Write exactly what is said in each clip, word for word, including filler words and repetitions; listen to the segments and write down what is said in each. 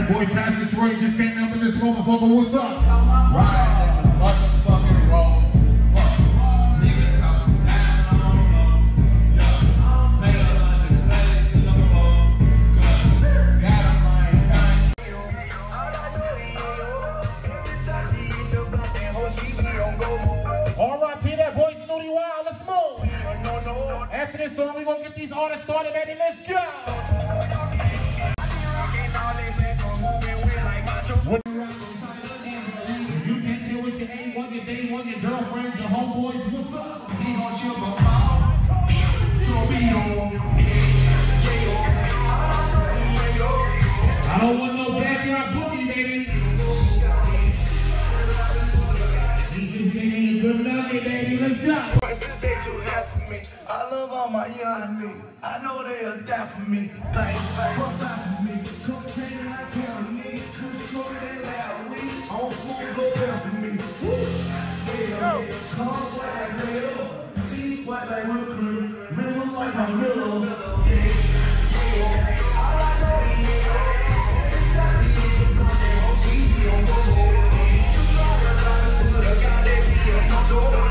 That boy Pastor Troy just came up in this motherfucker. What's up? Right. Motherfucking roll. Niggas come down on the road. Yeah. Make a hundred plays to the ball. Got a mind kind. R I P that boy Snooty Wild. Let's move. After this song, we gonna get these artists started, baby. Let's go. What? You can't deal with your A one, your day one, your girlfriends, your homeboys. What's up? I don't want no backyard boogie, baby. You just gave me a good loving, baby. Let's go. Prices that you have for me. I love all my young niggas. I know they'll die for me. Bang, bang, what's that for me? Cocaine and I count me. Control that loud weed. On phone, go down for me. Yeah, yeah. Cars like hell. Seats white like whipped cream. River like my willow. Yeah, yeah. All I know is, yeah. Every time he hit the blunt, they whole T V on go. You try to lie to see the guy that be on my door.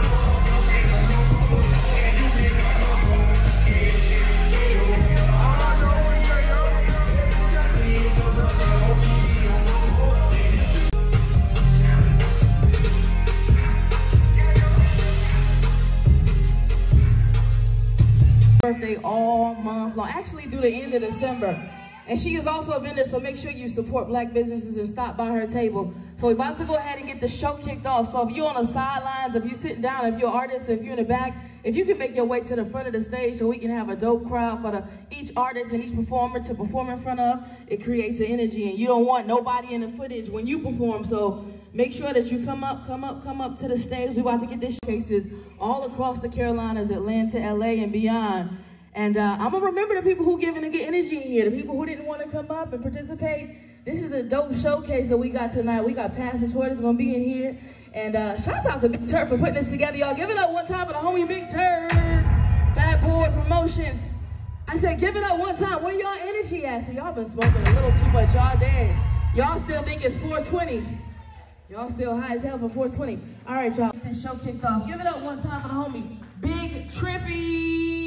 Birthday all month long, actually through the end of December. And she is also a vendor, so make sure you support black businesses and stop by her table. So we're about to go ahead and get the show kicked off. So if you're on the sidelines, if you're sitting down, if you're an artist, if you're in the back, if you can make your way to the front of the stage so we can have a dope crowd for the, each artist and each performer to perform in front of, it creates an energy, and you don't want nobody in the footage when you perform. So make sure that you come up, come up, come up to the stage. We're about to get this showcases all across the Carolinas, Atlanta, L A, and beyond. And uh, I'm gonna remember the people who giving a good energy in here, the people who didn't want to come up and participate. This is a dope showcase that we got tonight. We got Pastor Troy that's gonna be in here. And uh, shout out to Big Turd for putting this together, y'all. Give it up one time for the homie Big Turd. Fat Boy Promotions. I said, give it up one time. Where y'all energy at? So y'all been smoking a little too much all day. Y'all still think it's four twenty. Y'all still high as hell for four twenty. All right, y'all, get this show kicked off. Give it up one time for the homie Big Trippy.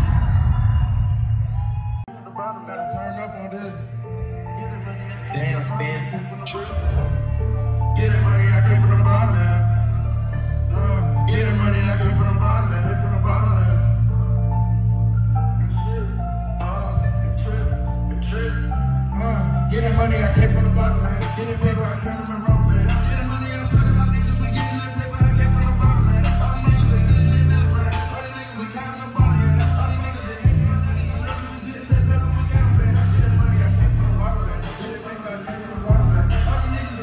Gotta turn up on this. Dance, dance. Get it money, I came from the bottom, man. Uh, get it money, I came from the bottom, man. Came from the bottom, man. Uh, trip, trip. Uh, get it money, I came from the bottom, man. Get it paper, I came from the wrong, man. Get it money, I started my niggas, we getting that paper, I came from the bottom, man. All the niggas, they getting that middle, man. All the niggas, we counting the bottom, man. All the niggas, they getting that money, we getting that paper, we counting, man. Get it money, I came from the bottom, man. Get it paper, I came from the bottom, man. All the niggas,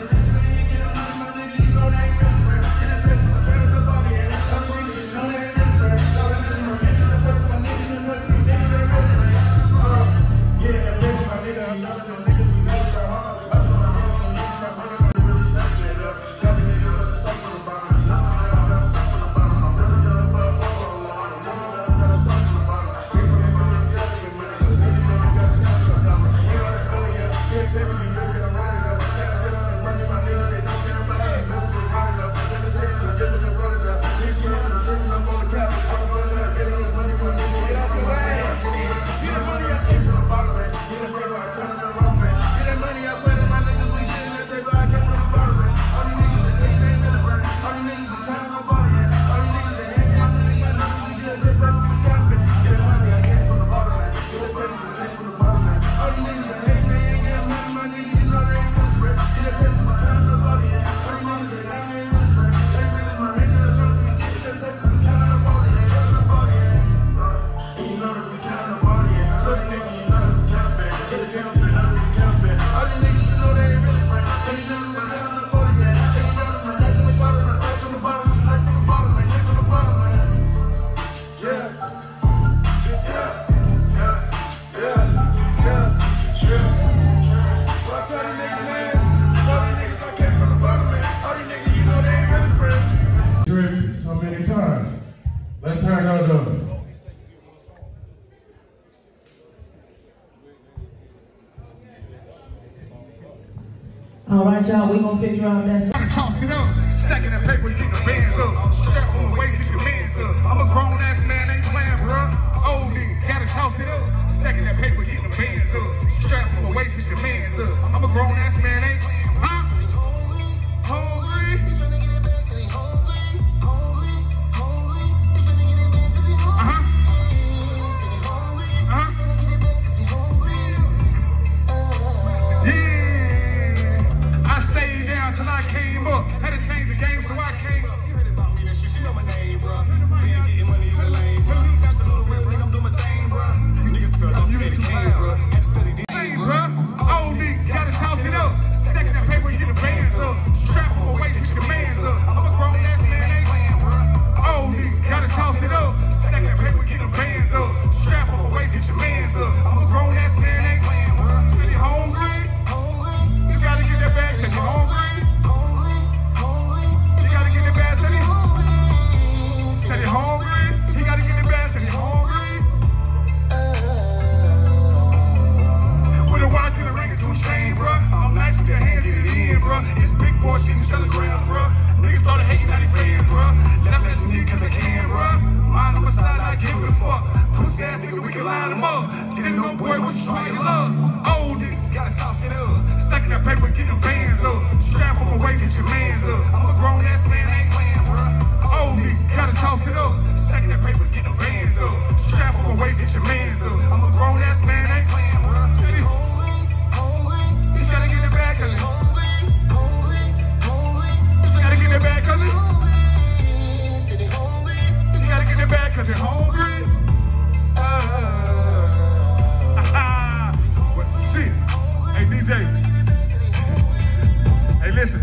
All right, y'all, we gonna figure out that. Toss it up, stacking that paper, get the bands up. Strap on the waist, get your mans up. I'm a grown ass man, ain't playing, bruh. Old nigga, gotta toss it up, stacking that paper, get the bands up. Strap on the waist, get your mans up. I'm a grown ass man, ain't huh? Hungry. Uh-huh. Uh-huh. Yeah. I stayed down till I came up. Had to change the game, so I came up. You heard about me, that shit. She know my name, bro. Been getting money, is a lame, bro. That's the little real nigga, I'm doing my thing, bro. Niggas fell off, they came, bro. Had to study this. Hey, bro. Old nigga, gotta toss it up. Stacking that paper, get the bands up. Strap on my waist, get your mans up. I'm a grown ass man, ain't playing, bro. Old nigga, gotta toss it up. Stacking that paper, get the bands up. Strap on my waist, get your mans up. I'm a grown ass man, ain't playing, bro. Till you hungry, you gotta get that back, cause you hungry. You gotta get that back, till you hungry. Till you hungry, you gotta get that back, till you hungry. With a watch and a ring and two chain, bro. I'm nice with your hands, get it in, bro. It's big boy shit and telegrams, bro. Niggas started hating, now they fans, bro. Left as a nigga cause I can, bro. Mine on my side, I give it a fuck. Pussy ass nigga, we can line them up. Didn't know, boy, what you trying to love? Old nigga, gotta toss it up. Stacking that paper, get them bands up. Strap on my waist, get your mans up. I'm a grown ass man, I ain't playing, bro. Old nigga, gotta toss it up. Stacking that paper, get them bands up. Strap on my waist, get your mans up. I'm a grown ass man, I ain't playing, bro. Tell you, you gotta get it back, cause you gotta get it back, cause you You gotta get it back, cause you're hungry. Uh, but shit. Hey, D J. Hey, listen.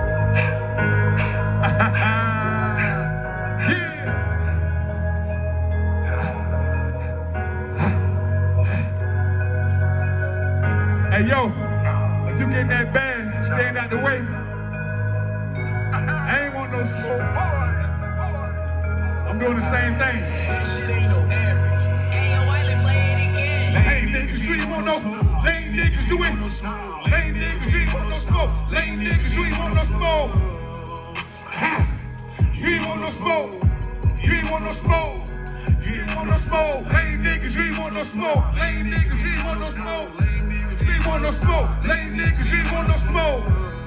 Hey, yo, if you get that bad, stand out the way. I ain't want no smoke. I'm doing the same thing. This shit ain't no average. Hey, Wiley, play it again. Lame niggas, you ain't want no smoke. Lame niggas, you ain't no smoke. Lame niggas, you ain't want no smoke. Lame niggas, you ain't want no smoke. Ha! You ain't want no smoke. You ain't want no smoke. You ain't want no smoke. Lame niggas, you ain't want no smoke. Lame niggas, you ain't want no smoke. Lame niggas, you ain't want no smoke. Lame niggas, you ain't want no smoke.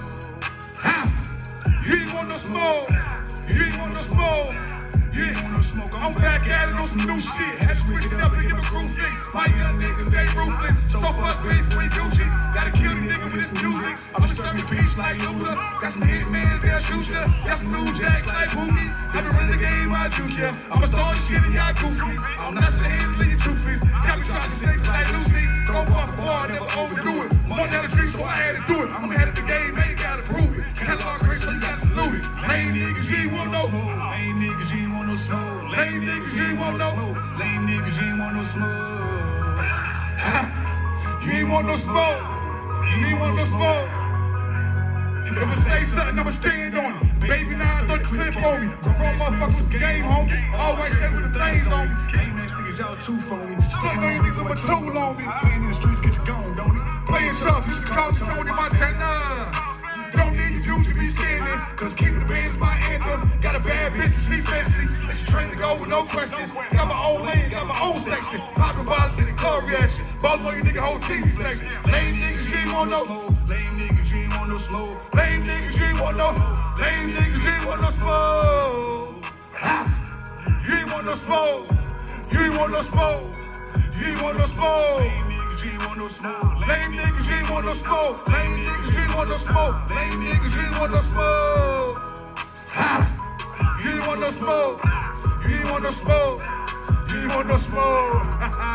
Ha! You ain't want no smoke. You ain't want no smoke. You ain't want no smoke. I'm back at it on some new shit. Had to switch it up and give a crew fix. My young niggas, they ruthless. So fuck beef, we Gucci. Gotta kill these niggas with this music. I'ma stir me peace like Luda. Got some hitmans, they'll shoot ya. Got some new jacks like Boogie. I been running the game, I shoot ya. I'ma start shit and y'all goofy. I'm not the hands, lead toothless. Got me trying to snakes like Lucy. Go off the bar, never overdo it. More than a dream, so I had to do it. I'm ahead of the game, ain't gotta prove it. Catalog great, so you got saluted. Lame niggas, you ain't want no. Lame niggas, you ain't want no smoke. Lame niggas, you ain't want no. Lame niggas, you ain't want no smoke. Ha! You ain't want no smoke. You ain't want no smoke. If I say something, I'ma stand on it. Baby, now I throw the clip on me. Grown motherfuckers with game, homie. Always stay with the things on me. Lame ass niggas, y'all too phony. Stuck on your niggas, I'm a tool on me. Playing in the streets, get you gone, don't it? Playing tough, you should call me Tony Montana. Don't need you to be scared, cause keeping the bands my anthem. Got a bad bitch, she fancy, and she trained to go with no questions. Got my own lane, got my own section. Popping bottles, getting car reaction. Ballin' on your nigga, whole T V flexing. Lame niggas, you ain't want no smoke. Lame niggas, you ain't want no smoke. Lame niggas, you ain't want no. Lame niggas, you ain't want no smoke. Ha! You ain't want no smoke. You ain't want no smoke. You ain't want no smoke. Lame niggas, you ain't want no smoke. Lame niggas, you ain't want no smoke. Lame niggas, you ain't want no smoke. Lame niggas, you ain't want no smoke. Ha! You ain't want no smoke. You ain't want no smoke. You ain't want no smoke.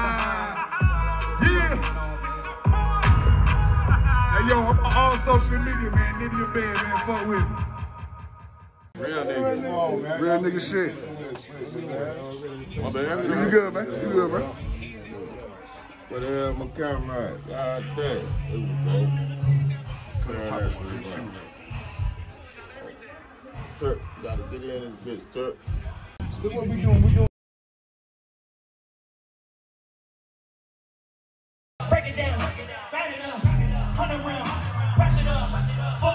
Yeah. Hey yo, I'm on all social media, man. Nitty your bed, man. Fuck with me. Real nigga. Real nigga shit. My bad. You good, man? You good, bro? Where the hell my camera at? God damn. There we go. Clearing that shit, man. Turk, gotta get in this bitch, Turk. Look what we doing. We doing. Break it down, back it up, hundred round, press it up,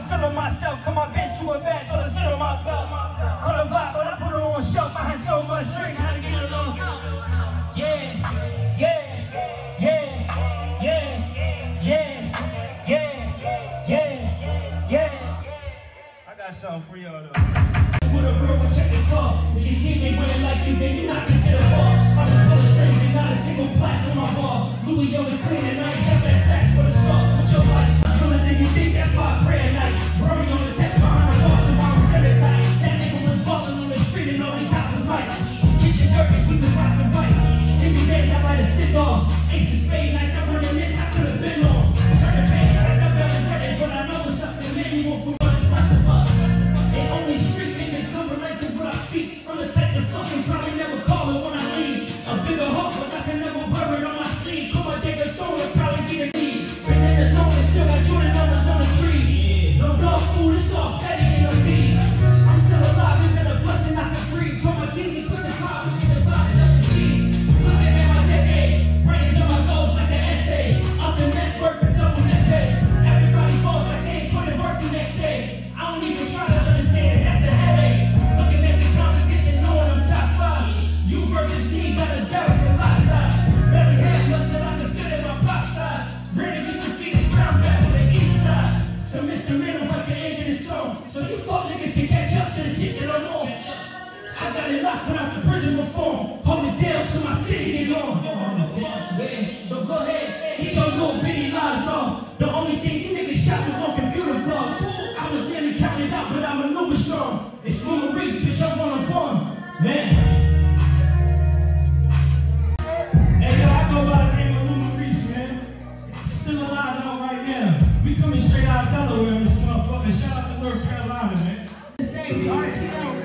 feeling myself. Come on, bitch, you a bad, told her shit on myself. Call a vibe, but I put her on shelf. I had so much drink, how to get it along. Yeah, yeah, yeah, yeah, yeah, yeah, yeah, yeah. I got something for y'all though. With a girl, check the car. If your teammate winning like you, then you're not considered ball. I'm just full of strings and not a single plaque on my ball. Louis O is clean and I ain't shot that sex for the sauce. With your life, I'm feeling than you think, that's why I pray at night. Burning on the text behind the wall, so I don't send it back. That nigga was balling on the street and all he got was right. Kitchen dirty, we was rockin' white. Every day I light a cigar. Ace of spade nights, I'm running this, I could've been on. Turn the page, I got better credit, but I know it's something made me want for what it's like to fuck. And only street niggas come relate to what I speak. From the type of fucking probably never call it when I leave. A bigger hope, but I can never wear it on my sleeve. Come on, take a soul, it'll probably be the lead. Been in the zone and still got Jordan numbers on the tree. No dog food, it's all petty in the bees. I'm still alive, it's been a blessing I can breathe. Told my team, split the crowd, we get the vibes up the beats. Looking at my decade, writing down my goals like an essay. Up in net worth and double net pay. Everybody falls like they ain't putting work the next day. I don't even try to understand, that's a headache. Looking at the competition, knowing I'm top five. You versus me, got us embarrassing lot size. Barely had much that I can fit in my pop size. Brandon used to feed his ground back on the east side. So Mister Middle like the end of the song. So you fuck niggas can catch up to the shit that I'm on. I got it locked without the prison reform. Hold it down till my city get gone. So go ahead, get your little bitty lies off. The only thing you niggas shot was on computer vlogs. I was nearly counted out, but I maneuver strong. It's Luma Reese, bitch, I'm on a bomb. Man. Hey, yo, I go by the name of Luma Reese, man. Still alive though right now. We coming straight out of Delaware in this motherfucker. Shout out to North Carolina, man. The stage, all right, keep going.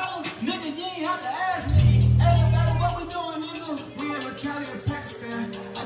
What we doing, nigga? We in Cali, Pakistan.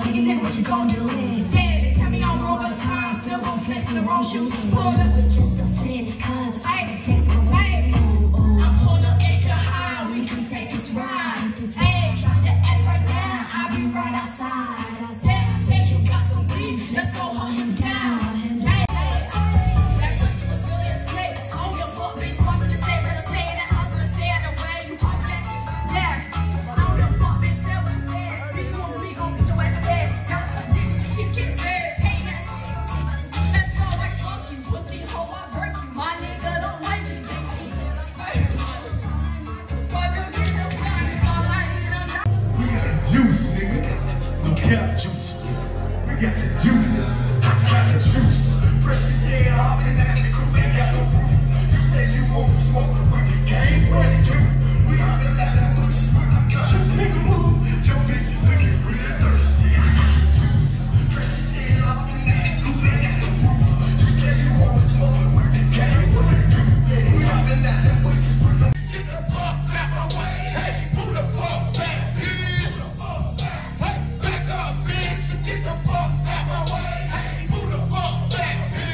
chicken nigga, what you gon' do? Scared to tell me I'm wrong all the time, still gon' flex in the wrong shoes. Pull up with just a flex, cause I flex on my I'm pulled up extra high, we can take this ride. Hey, drop the F right now, I'll be right outside. Let's say you got some beef, let's go hunt him down. Hey, that pussy was really a slave. On your foot, bitch, watch what you say. Better stay in the house, better stay out the way. You pop that shit, yeah. I don't give a fuck, bitch, say what it says. Speak on me, gon' get your ass dead. Gotta suck dick, keep getting scared. Hey, let's let's go like fuck you, pussy hoe, I birth you. My nigga don't like you. We got the juice, nigga. We got juice. We got the juice. I got the juice. Fresh as hell, I've been at the crib, ain't got no proof. You say you want smoke with the game, what it do? We out there like that pussy with the guns. Peekaboo, your bitch looking real thirsty. I got the juice. Fresh as hell, I've been at the crib, ain't got no proof. You say you want smoke with the game, what it do? We out there like that pussy with the get the fuck out my way. Hey, move the fuck back. Get the fuck out my way. Hey, move the fuck back.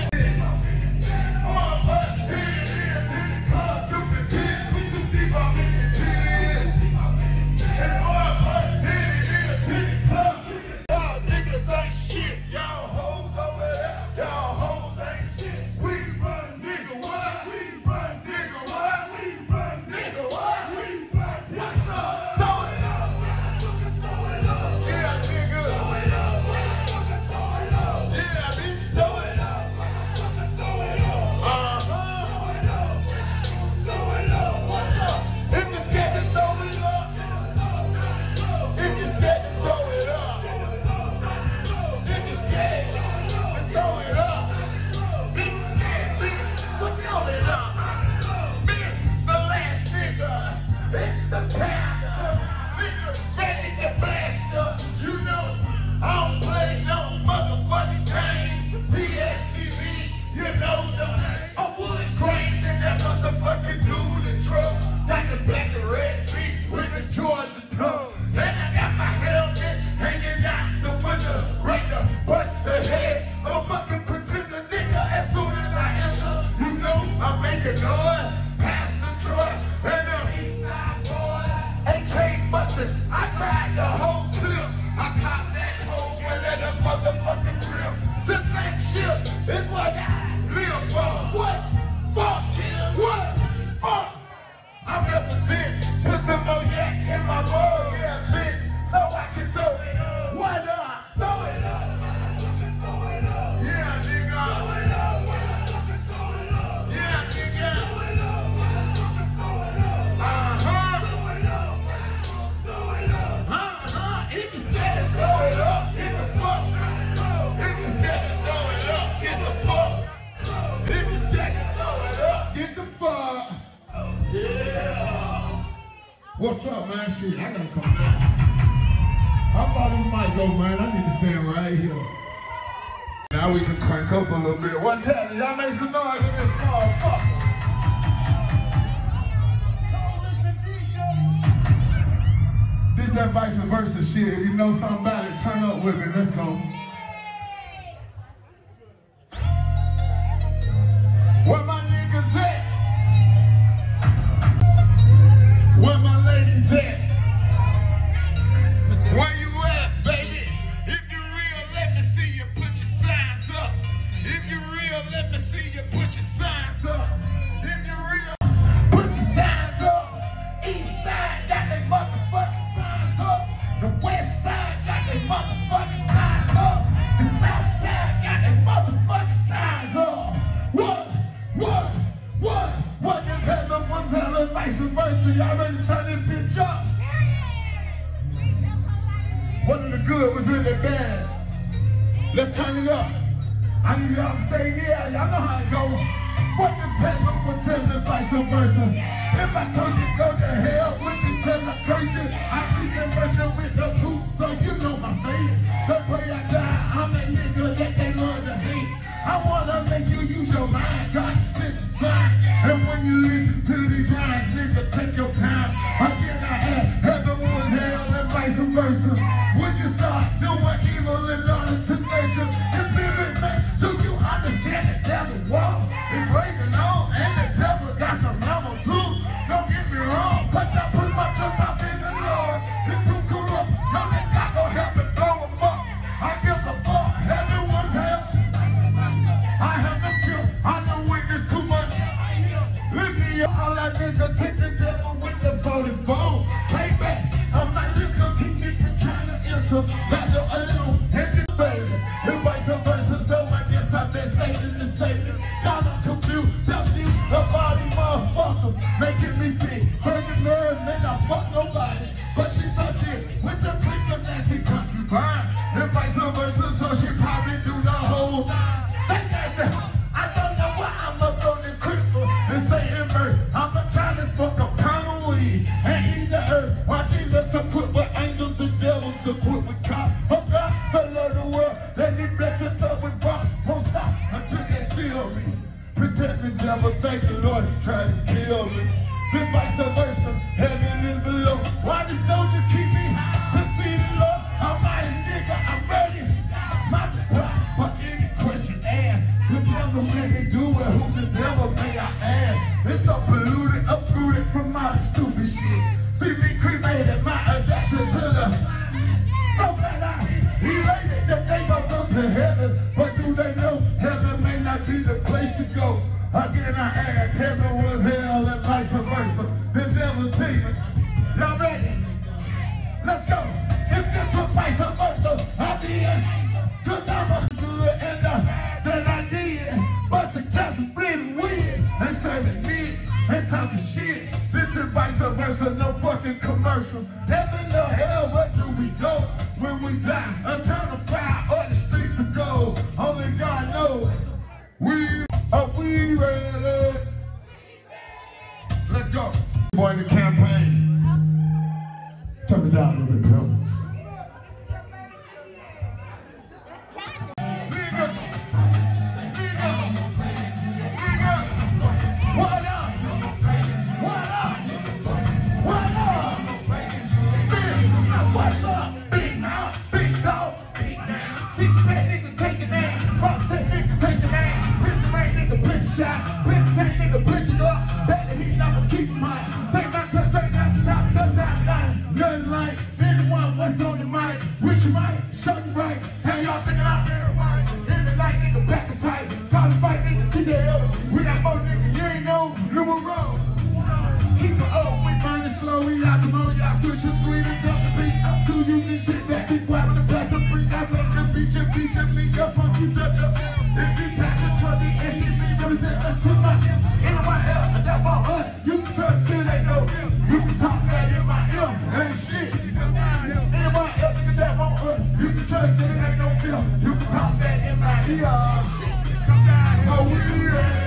Oh, but here it is. Here it comes. Stupid kids. We too deep up in the kids. And oh, but here it is. Here it comes. Y'all niggas ain't shit. Y'all hoes over there. Y'all hoes ain't shit. We run nigga what? We run nigga what? We run nigga what? We run what's up? Throw it up. Throw it up. Yeah, nigga. Throw it up. Yeah, bitch, throw it up. Throw it up. Uh-huh. Throw it up. Throw it up. What's up? If you're scared to throw it up. If you're scared to throw it up. If you're scared to throw it up. If you're scared, bitch, so throw it up. Bitch, the last nigga. Bitch, the pastor. Nigga, ready to blast up. You know, I don't play no motherfucking game. P S T V, you know the I wood grains in that motherfucking dude in truck. Got the black and red streets with the Georgia tongue. And I got my helmet hanging out the window. Right to bust the head of a fucking pretender nigga. As soon as I enter, you know I'm making noise. Pass the truck and I'm east side boy. A K busted, I cried the whole clip. I caught that hoe with that motherfucking grip. The same shit is what I live for. What? Fuck. What? Fuck. I represent just some more yak in my bowl, yeah, bitch. So I can throw it up. What up? Throw it up. Throw it up. Yeah, nigga. Throw it up. Throw it up. Yeah, nigga. Throw it up. Throw it up. Uh-huh. Throw it up. Throw it up. Uh-huh. If you said throw it up, get the fuck. If you said throw it up, get the fuck. If you said throw it up, get the fuck. Yeah. What's up, man? Shit, I gotta come down. How far this mic go, man? I need to stand right here. Now we can crank up a little bit. What's happening? Y'all make some noise in this motherfucker. This that vice versa shit. If you know something about it, turn up with it. Let's go. Where my niggas at? Where my ladies at? Where you at, baby? If you real, let me see you put your signs up. If you real, let me see you put your signs up. If you real, put your signs up. East side got their motherfucking signs up. The west side got their motherfucking signs up. The south side got their motherfucking signs up. What? What? What? What? Them heaven ones hella vice versa. Y'all ready to turn this bitch up? One of the good was really bad. Let's turn it up. I need y'all to say yeah. Y'all know how it goes. What the heaven ones hella vice versa. If I told you go to hell with the television, I be conversion with the truth, so you know my fate. The way I die, I'm that nigga that they love to hate. I wanna make you use your mind, God sit aside. And when you listen to these rhymes, nigga, take your time. Again, I had heaven was hell and vice versa. Would you start doing evil versa, back to a little empty baby. And vice versa, so I guess I've been saying the same. Got I'm confused, definitely a body motherfucker, making me sick. Hurt the nerve, man, I fuck nobody. But she's a chick with the click of nasty concubine. And vice versa, so she probably do the whole nine. That nasty, I don't know why I'm up on the crystal and saying bird. I'm trying to smoke a pound of weed and eat the earth. Why Jesus equipped with angels, the devils equipped with cops. Oh God, so love the world, let me bless the thug with rock. Won't stop until they feel me. Protect the devil, thank the Lord, he's trying to kill me. This vice versa, heaven is below. Why just don't you keep me high to see the Lord? I'm mighty nigga, I'm ready. My pride for any question asked. The devil may they do it, who the devil may I ask? It's so polluted, uprooted from my stupid shit. See me cremated, my addiction to the so bad I elated that they gon' go to heaven. But do they know heaven may not be the place to go? Again I ask, heaven was hell and vice versa. The devil's demon. Y'all ready? Let's go. If this was vice versa, I'll be in. Cause I'm a good and uh, that I did. Bust the cast and splitting weed and serving nicks and talking shit. This is vice versa, no fucking commercial. Heaven or hell, where do we go when we die? Eternal fire or the streets of gold. Only God knows. We are we ready? Let's go. Boy in the campaign. Turn it down a little bit, bro. You can talk that in my ear. Oh, we